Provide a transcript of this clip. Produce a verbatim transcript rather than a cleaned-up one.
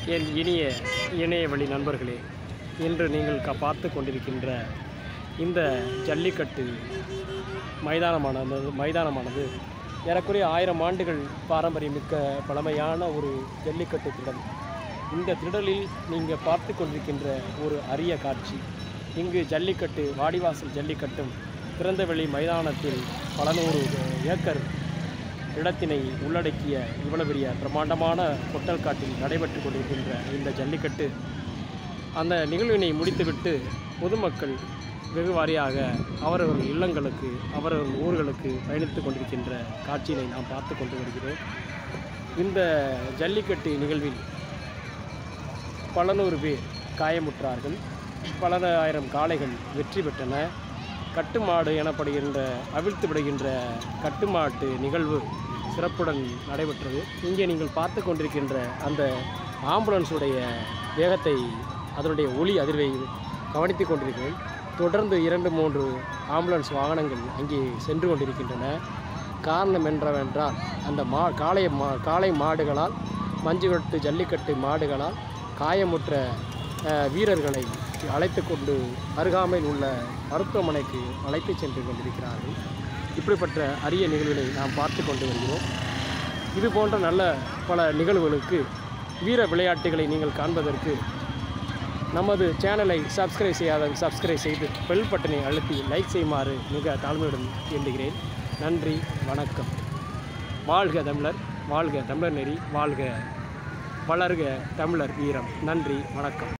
என் இனிய இணையவழி நண்பர்களே, இன்று நீங்கள் க பார்த்து கொண்டிருக்கின்ற இந்த ஜல்லிக்கட்டு மைதானமானது மைதானமானது ஏறக்குறைய ஆயிரம் ஆண்டுகள் பாரம்பரியமிக்க பழமையான ஒரு ஜல்லிக்கட்டு திடல். இந்த திடலில் நீங்கள் பார்த்து கொண்டிருக்கின்ற ஒரு அரிய காட்சி. இங்கு ஜல்லிக்கட்டு, வாடிவாசல் ஜல்லிக்கட்டும் திறந்தவெளி மைதானத்தில் பல நூறு ஏக்கர் இடத்தினை உள்ளடக்கிய இவ்வளவு பெரிய பிரம்மாண்டமான பொட்டல் காட்டில் நடைபெற்று கொண்டிருக்கின்ற இந்த ஜல்லிக்கட்டு அந்த நிகழ்வினை முடித்துவிட்டு பொதுமக்கள் வெகு வாரியாக அவரவர்கள் இல்லங்களுக்கு அவரவர்கள் ஊர்களுக்கு பயணித்து கொண்டிருக்கின்ற காட்சியினை நாம் பார்த்து கொண்டு வருகிறோம். இந்த ஜல்லிக்கட்டு நிகழ்வில் பல நூறு பேர் காயமுற்றார்கள். பல ஆயிரம் காளைகள் வெற்றி பெற்றன. கட்டுமாடு எனப்படுகின்ற அவிழ்த்து விடுகின்ற கட்டுமாட்டு நிகழ்வு சிறப்புடன் நடைபெற்றது. இங்கே நீங்கள் பார்த்து கொண்டிருக்கின்ற அந்த ஆம்புலன்ஸுடைய வேகத்தை, அதனுடைய ஒலி அதிர்வை கவனித்து கொண்டிருக்கிறேன். தொடர்ந்து இரண்டு மூன்று ஆம்புலன்ஸ் வாகனங்கள் அங்கே சென்று கொண்டிருக்கின்றன. காரணம் என்னவென்றால் அந்த மா காளை மா காளை மாடுகளால் மஞ்சுக்கட்டு ஜல்லிக்கட்டு மாடுகளால் காயமுற்ற வீரர்களை அழைத்து கொண்டு அருகாமையில் உள்ள மருத்துவமனைக்கு அழைத்து சென்று கொண்டிருக்கிறார்கள். இப்படிப்பட்ட அரிய நிகழ்வுகளை நாம் பார்த்து கொண்டு வருகிறோம். இது போன்ற நல்ல பல நிகழ்வுகளுக்கு, வீர விளையாட்டுகளை நீங்கள் காண்பதற்கு நமது சேனலை சப்ஸ்கிரைப் செய்யாத சப்ஸ்கிரைப் செய்து பெல் பட்டனை அழுத்தி லைக் செய்யுமாறு மிக தாழ்மையுடன் வேண்டுகிறேன். நன்றி, வணக்கம். வாழ்க தமிழர், வாழ்க தமிழர் நெறி, வாழ்க வளர்க தமிழர் வீரம். நன்றி, வணக்கம்.